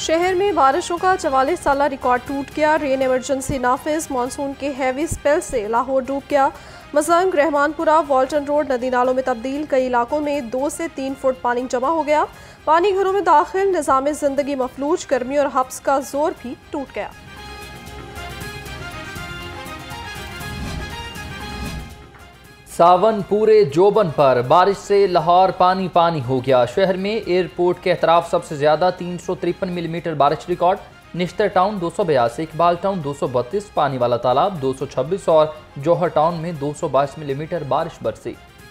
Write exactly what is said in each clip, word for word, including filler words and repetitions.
शहर में बारिशों का चवालीस साल रिकॉर्ड टूट गया। रेन इमरजेंसी नाफिज। मानसून के हैवी स्पेल से लाहौर डूब गया। मसंग, रहमानपुरा, वॉल्टन रोड नदी नालों में तब्दील। कई इलाकों में दो से तीन फुट पानी जमा हो गया। पानी घरों में दाखिल। निज़ाम जिंदगी मफलूज। गर्मी और हब्स का जोर भी टूट गया। सावन पूरे जोबन पर। बारिश से लाहौर पानी पानी हो गया। शहर में एयरपोर्ट के अतराफ सबसे ज्यादा तीन सौ तिरपन मिलीमीटर बारिश रिकॉर्ड। निश्तर टाउन दो सौ बयासी, इकबाल टाउन दो सौ बत्तीस, पानी वाला तालाब दो सौ छब्बीस और जौहर टाउन में दो सौ बाईस मिलीमीटर बारिश बरसी।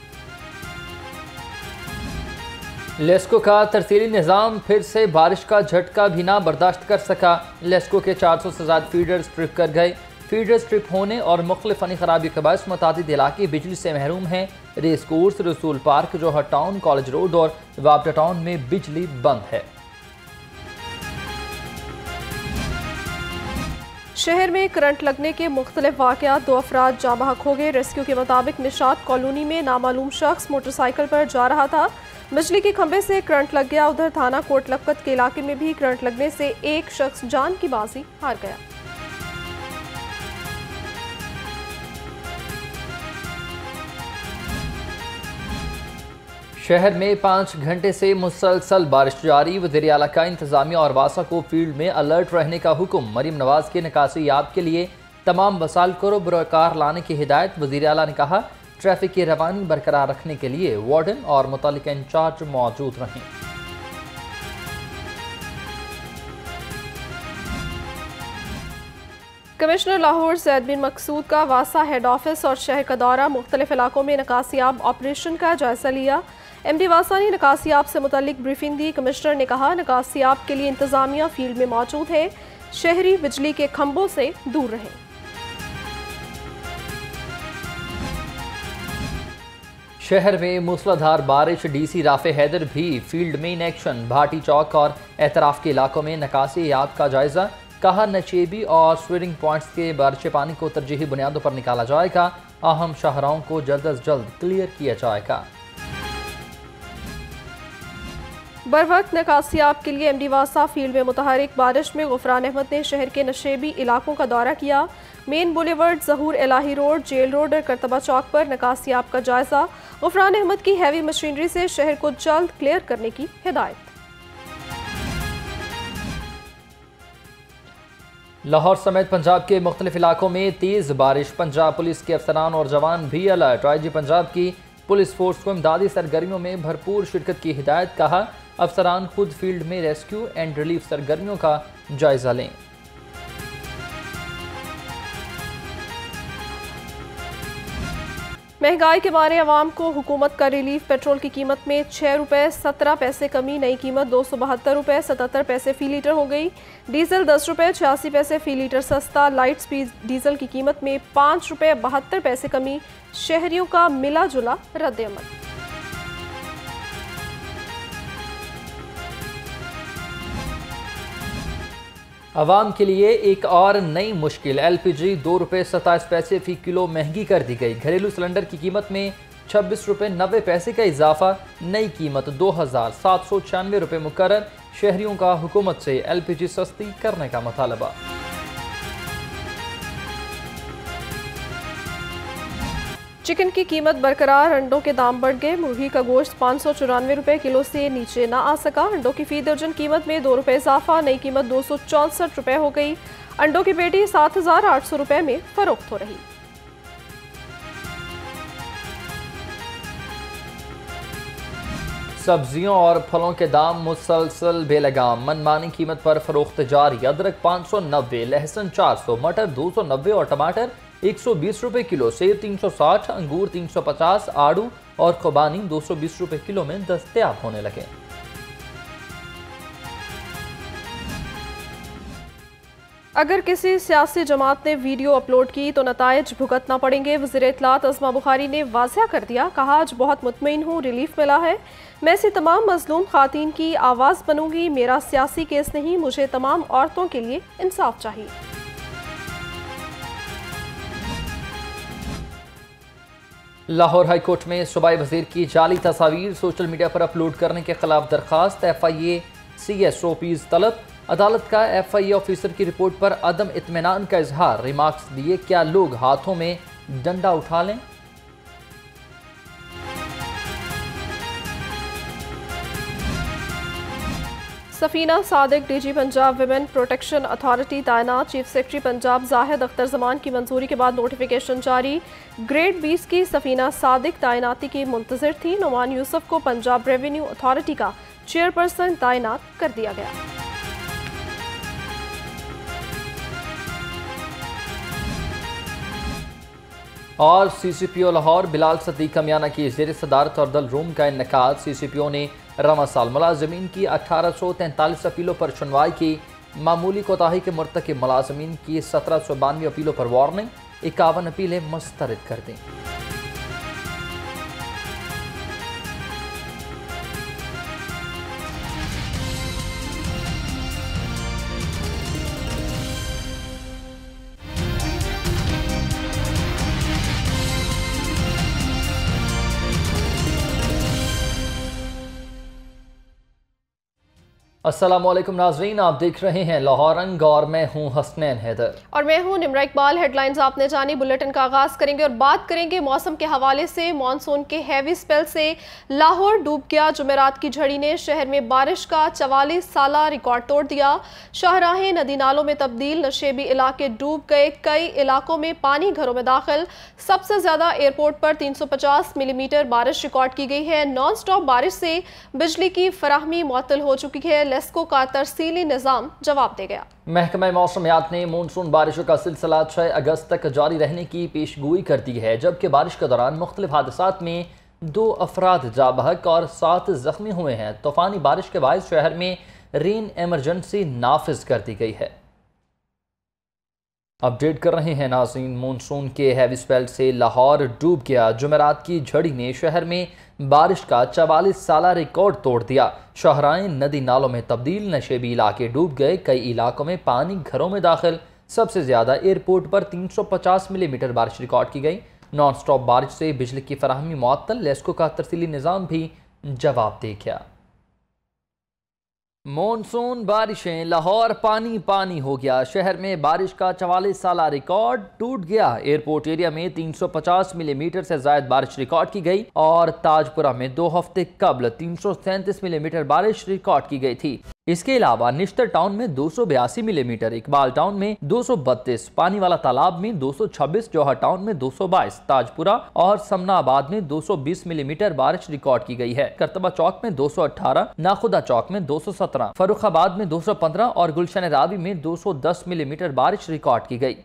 लेस्को का तरसीली निज़ाम फिर से बारिश का झटका भी ना बर्दाश्त कर सका। लेस्को के चार सौ से ज्यादा फीडर्स ट्रिप कर गए। फीडर स्ट्रिप होने और मुख्तलिफ फनी खराबी के बायस मुतादिद इलाके बिजली से महरूम हैं। Race course, Rasool park, Johar town, college road और वापडा टाउन में बिजली बंद है। शहर में करंट लगने के मुख्तलिफ वाक़यात। दो अफराद जाँ बहक हो गए। रेस्क्यू के मुताबिक निशात कॉलोनी में नामालूम शख्स मोटरसाइकिल पर जा रहा था। बिजली के खंभे से करंट लग गया। उधर थाना कोट लखपत के इलाके में भी करंट लगने से एक शख्स जान की बाजी हार गया। शहर में पाँच घंटे से मुसलसल बारिश जारी। वज़ीर आला का इंतजामिया और वासा को फील्ड में अलर्ट रहने का हुक्म। मरीम नवाज के निकासी याब के लिए तमाम वसाइल को बरकार लाने की हिदायत। वज़ीर आला ने कहा, ट्रैफिक की रवानी बरकरार रखने के लिए वार्डन और मुतल्लिका इंचार्ज मौजूद रहें। कमिश्नर लाहौर सैयद बिन मकसूद का वासा हेड ऑफिस और शहर का दौरा। मुख्तलिफ इलाकों में निकासियाब ऑपरेशन का जायजा लिया। एमडी वासा ने निकासियाब से मुतल्लिक ब्रीफिंग दी। कमिश्नर ने कहा, निकासियाब के लिए इंतजामिया फील्ड में मौजूद है। शहरी बिजली के खंभों से दूर रहें। शहर में मूसलाधार बारिश। डीसी राफे हैदर भी फील्ड में इन एक्शन। भाटी चौक और एतराफ के इलाकों में निकासी याब का जायजा। कहा, नशेबी और स्वीरिंग पॉइंट्स के बारिश पानी को तरजीही बुनियादों पर निकाला जाएगा। अहम शाहराहों को जल्द अज जल्द क्लियर किया जाएगा। बर वक्त निकासियाब के लिए एमडी वासा फील्ड में मुतहरिक। बारिश में गुफरान अहमद ने शहर के नशेबी इलाकों का दौरा किया। Main boulevard, Zahoor Elahi road, jail road और करतबा चौक पर निकासियाब का जायजा। गुफरान अहमद की हैवी मशीनरी से शहर को जल्द क्लियर करने की हिदायत। लाहौर समेत पंजाब के मुख्तलिफ इलाकों में तेज बारिश। पंजाब पुलिस के अफसरान और जवान भी अलर्ट। आई जी पंजाब की पुलिस फोर्स को इमदादी सरगर्मियों में भरपूर शिरकत की हिदायत। कहा, अफसरान खुद फील्ड में रेस्क्यू एंड रिलीफ सरगर्मियों का जायजा लें। महंगाई के बारे अवाम को हुकूमत का रिलीफ। पेट्रोल की कीमत में छः रुपये सत्रह पैसे कमी। नई कीमत दो सौ बहत्तर रुपये सतहत्तर पैसे फी लीटर हो गई। डीजल दस रुपये छियासी पैसे फी लीटर सस्ता। लाइट स्पीड डीजल की कीमत में पाँच रुपये बहत्तर पैसे कमी। शहरियों का मिला जुला रद्द-ए-अमल। आवाम के लिए एक और नई मुश्किल। एलपीजी दो रुपये सत्ताईस पैसे फी किलो महंगी कर दी गई। घरेलू सिलेंडर की कीमत में छब्बीस रुपये नब्बे पैसे का इजाफा। नई कीमत दो हज़ार सात सौ छियानवे रुपये मुकर्रर। शहरियों का हुकूमत से एलपीजी सस्ती करने का मुतालबा। चिकन की कीमत बरकरार। अंडों के दाम बढ़ गए। मुर्गी का गोश्त पाँच सौ चौरानवे रुपये किलो से नीचे ना आ सका। अंडों की फी दर्जन कीमत में दो रुपये इजाफा। नई कीमत दो सौ चौंसठ रुपये हो गई। अंडों की पेटी सात हजार आठ सौ रुपये में फरोख्त हो रही। सब्जियों और फलों के दाम मुसलसल बेलगाम। मनमानी कीमत पर फरोख्त जारी। अदरक पाँच सौ नब्बे, लहसुन चार सौ, मटर दो सौ नब्बे और टमाटर एक सौ बीस रुपये किलो। सेब तीन सौ साठ, अंगूर तीन सौ पचास, आड़ू और खुबानी दो सौ बीस रुपये किलो में दस्तयाब होने लगे। अगर किसी सियासी जमात ने वीडियो अपलोड की तो नताइज भुगतना पड़ेंगे। वज़ीर इत्तलात अज़मा बुखारी ने वाज़ेह कर दिया। कहा, आज बहुत मुतमईन हूँ, रिलीफ मिला है। मैं ऐसी तमाम मजलूम खातीन की आवाज़ बनूंगी। मेरा सियासी केस नहीं, मुझे तमाम औरतों के लिए इंसाफ चाहिए। लाहौर हाई कोर्ट में सूबाई वजीर की जाली तस्वीर सोशल मीडिया पर अपलोड करने के खिलाफ दरखास्त। F I A C S O पीज तलब। अदालत का एफ आई ए ऑफिसर की रिपोर्ट पर अदम इत्मीनान का इजहार, रिमार्क्स दिए क्या लोग हाथों में डंडा उठा लें। Safina Sadiq DG Punjab women protection authority तैनात, चीफ सेक्रेटरी पंजाब जाहिद अख्तर जमान की मंजूरी के बाद नोटिफिकेशन जारी। ग्रेड बीस की सफीना सादिक तैनाती की मुंतजर थी। नुमान यूसुफ को पंजाब रेवेन्यू अथॉरिटी का चेयरपर्सन तैनात कर दिया गया। और C C P O Lahore Bilal Sadiq Miana की ज़ेर सदारत और दल रूम का इन्नेकाद। सी सी पी ओ ने रवा साल मुलाजमीन की अठारह सौ तैंतालीस अपीलों पर सुनवाई की। मामूली कोताही के मुर्तकिब मुलाजमीन की सत्रह सौ बानवे अपीलों पर वार्निंग, इक्यावन अपीलें मुस्तरद कर दी। अस्सलामुअलैकुम नाजरीन, आप देख रहे हैं लाहौर रंग और मैं हूं हसनैन हैदर और मैं हूं निमरा इकबाल। हेडलाइंस आपने जानी, बुलेटिन का आगाज करेंगे और बात करेंगे मौसम के हवाले से। मानसून के हैवी स्पेल से लाहौर डूब गया। जुमेरात की झड़ी ने शहर में बारिश का चवालीस साला रिकॉर्ड तोड़ दिया। शाहराहें नदी नालों में तब्दील, नशेबी इलाके डूब गए, कई इलाकों में पानी घरों में दाखिल। सबसे ज्यादा एयरपोर्ट पर तीन सौ पचास मिलीमीटर बारिश रिकॉर्ड की गई है। नॉन स्टॉप बारिश से बिजली की फराहमी मुअत्तल हो चुकी है। लेस्को का तरसीली निजाम जवाब दे गया। महकमा मौसमियात ने मानसून बारिशों का सिलसिला छह अगस्त तक जारी रहने की पेशगोई कर दी है, जबकि बारिश के दौरान मुख्तलिफ हादसात में दो अफराद जा बहक और सात जख्मी हुए हैं। तूफानी बारिश के बायस शहर में रेन एमरजेंसी नाफिज कर दी गई है। अपडेट कर रहे हैं नाज़रीन, मानसून के हैवी स्पेल से लाहौर डूब गया। जुमेरात की झड़ी ने शहर में बारिश का चवालीस साला रिकॉर्ड तोड़ दिया। शाहराएं नदी नालों में तब्दील, नशेबी इलाके डूब गए, कई इलाकों में पानी घरों में दाखिल। सबसे ज्यादा एयरपोर्ट पर तीन सौ पचास मिलीमीटर बारिश रिकॉर्ड की गई। नॉन स्टॉप बारिश से बिजली की फराहमी मुअत्तल, लेस्को का तरसीली निज़ाम भी जवाब दे गया। मॉनसून बारिशें, लाहौर पानी पानी हो गया। शहर में बारिश का चवालीस साला रिकॉर्ड टूट गया। एयरपोर्ट एरिया में तीन सौ पचास मिलीमीटर से ज्यादा बारिश रिकॉर्ड की गई और ताजपुरा में दो हफ्ते कबल तीन सौ सैंतीस मिलीमीटर बारिश रिकॉर्ड की गई थी। इसके अलावा निश्तर टाउन में दो सौ बयासी मिलीमीटर, इकबाल टाउन में दो सौ बत्तीस, पानी वाला तालाब में दो सौ छब्बीस, जौहर टाउन में दो सौ बाईस, ताजपुरा और समनाबाद में दो सौ बीस मिलीमीटर बारिश रिकॉर्ड की गई है। करतबा चौक में दो सौ अठारह, नाखुदा चौक में दो सौ सत्रह, फर्रुखाबाद में दो सौ पंद्रह और गुलशन रावी में दो सौ दस मिलीमीटर बारिश रिकॉर्ड की गई।